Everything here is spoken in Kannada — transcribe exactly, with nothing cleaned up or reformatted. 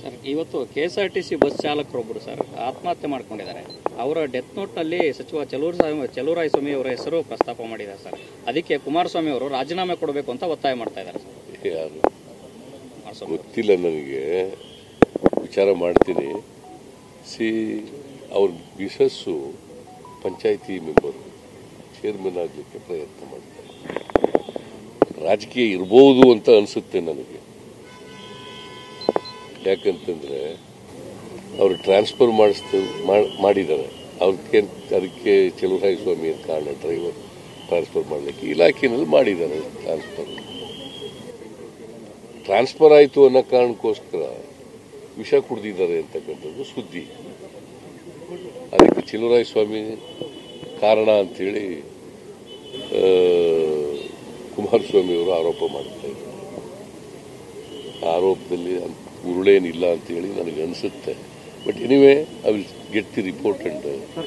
ಸರ್, ಇವತ್ತು K S R T C bus ಚಾಲಕರೊಬ್ಬರು ಸರ್ ಆತ್ಮಹತ್ಯೆ ಮಾಡ್ಕೊಂಡಿದ್ದಾರೆ. ಅವರ ಡೆತ್ ನೋಟ್ನಲ್ಲಿ ಸಚಿವ ಚಲುವರಾಯ ಚಲುವರಾಯಸ್ವಾಮಿ ಅವರ ಹೆಸರು ಪ್ರಸ್ತಾಪ ಮಾಡಿದ್ದಾರೆ ಸರ್. ಅದಕ್ಕೆ ಕುಮಾರಸ್ವಾಮಿ ಅವರು ರಾಜೀನಾಮೆ ಕೊಡಬೇಕು ಅಂತ ಒತ್ತಾಯ ಮಾಡ್ತಾ ಇದ್ದಾರೆ ಸರ್. ಯಾರು ಗೊತ್ತಿಲ್ಲ, ನನಗೆ ವಿಚಾರ ಮಾಡ್ತೀನಿ. ಸಿ ಅವ್ರ ಮಿಸಸ್ಸು ಪಂಚಾಯಿತಿ ಮೆಂಬರು, ಚೇರ್ಮನ್ ಆಗಲಿಕ್ಕೆ ಪ್ರಯತ್ನ ಮಾಡ್ತಾರೆ. ರಾಜಕೀಯ ಇರ್ಬೋದು ಅಂತ ಅನಿಸುತ್ತೆ ನನಗೆ. ಯಾಕಂತಂದ್ರೆ ಅವರು ಟ್ರಾನ್ಸ್ಫರ್ ಮಾಡಿಸ್ತ ಮಾಡಿದ್ದಾರೆ. ಅವ್ರಿಗೆ ಅದಕ್ಕೆ ಚಲುವರಾಯಸ್ವಾಮಿ ಅಂತ ಕಾರಣ, ಡ್ರೈವರ್ ಟ್ರಾನ್ಸ್ಫರ್ ಮಾಡಲಿಕ್ಕೆ ಇಲಾಖೆಯಲ್ಲಿ ಮಾಡಿದ್ದಾರೆ. ಟ್ರಾನ್ಸ್ಫರ್ ಟ್ರಾನ್ಸ್ಫರ್ ಆಯಿತು ಅನ್ನೋ ಕಾರಣಕ್ಕೋಸ್ಕರ ವಿಷ ಕುಡಿದಿದ್ದಾರೆ ಅಂತಕ್ಕಂಥದ್ದು ಸುದ್ದಿ. ಅದಕ್ಕೆ ಚಲುವರಾಯಸ್ವಾಮಿ ಕಾರಣ ಅಂತೇಳಿ ಕುಮಾರಸ್ವಾಮಿ ಅವರು ಆರೋಪ ಮಾಡ್ತಾ ಇದ್ದಾರೆ. ಆರೋಪದಲ್ಲಿ ಉರುಳೇನಿಲ್ಲ ಅಂತೇಳಿ ನನಗೆ ಅನಿಸುತ್ತೆ. But anyway I will get the report and